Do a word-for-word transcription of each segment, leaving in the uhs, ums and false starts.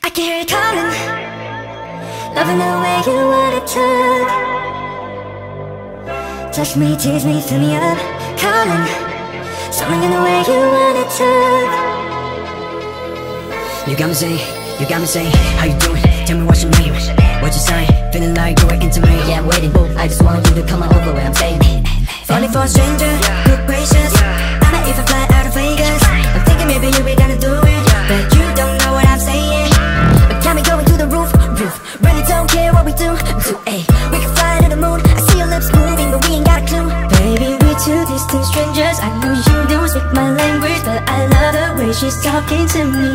I can hear it calling, loving the way you wanna touch. Touch me, tease me, fill me up, calling, something in the way you wanna touch. You got me saying, you got me saying, how you doing? Tell me what you mean, what you saying? Feeling like you're into me. Yeah, I'm waiting, I just want you to come on over where I'm staying. Falling for a stranger, good gracious, I might even fly out of Vegas. I'm thinking maybe you be down to do it, but you don't know what I'm saying. But got me going to the roof, roof. Really don't care what we do, do, ayy. We can fly to the moon, I see your lips moving, but we ain't got a clue. Baby, we're two distant strangers, I know you don't speak my language, but I love the way she's talking to me.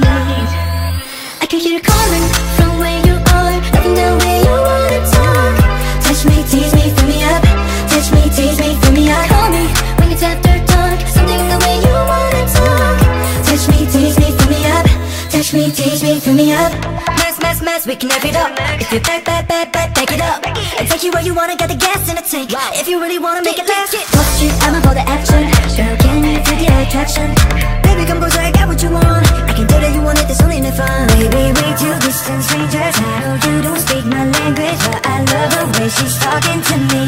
I can hear her calling from where you are, loving the way you wanna talk. Touch me, tease me, fill me up. Touch me, tease me, fill me up. Call me when it's after dark, something in the way you wanna talk. Touch me, tease me, fill me up. Touch me, tease me, fill me up. Mess, mess, mess, we can have it up. If you back, back, back, back, back it up, and take you where you wanna, got the gas in the tank. If you really wanna make it last, watch you, I'ma hold the action. Girl, can you feel the attraction? Baby, come closer, I got what you want. I can tell that you want it, there's only enough fun. Baby, we two distant strangers, I know you don't speak my language, but I love the way she's talking to me.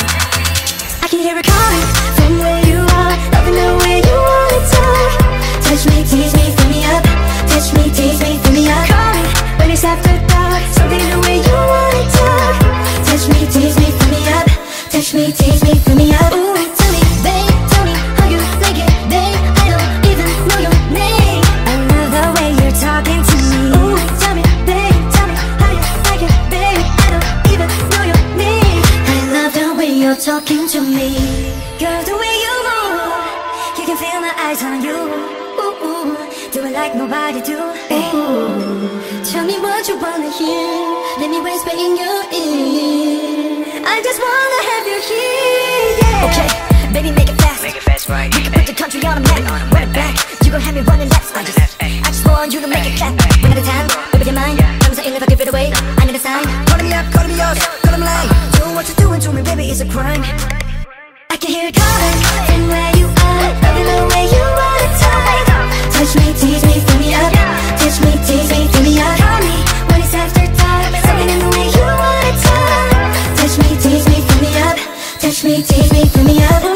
I can hear her calling from where you are, loving the way you wanna talk. Touch me, tease me, fill me up. Touch me, tease me, fill me up. Call me when it's after dark, something the way you wanna talk. Touch me, tease me, fill me up. Touch me, tease me, fill me up. Ooh, tell me, babe, tell me how you like it, babe. I don't even know your name. I love the way you're talking to me. Ooh, tell me, babe, tell me how you like it, babe. I don't even know your name. I love the way you're talking to me. Girl, the way you move, you can feel my eyes on you. Ooh, ooh, do it like nobody do. Ooh, tell me what you wanna hear. Let me whisper in your ear. I just wanna have you here, yeah. Okay, baby, make it fast. Make it fast, right? We can put the country on the map. Run it back, you gon' have me running laps. I just, I just want you to make it clap. One at a time, baby, you're mine. I'm saying if I give it away, I need a sign. Calling me up, calling me yours, calling me lying. Doing what you're doing to me, baby, it's a crime. I can hear it calling from where you are, loving the way you wanna talk. Touch me, tease me, fill me up. Touch me, tease me, fill me up. Call me when it's after dark, something in the way you wanna talk. Touch me, tease me, fill me up. Touch me, tease me, fill me up.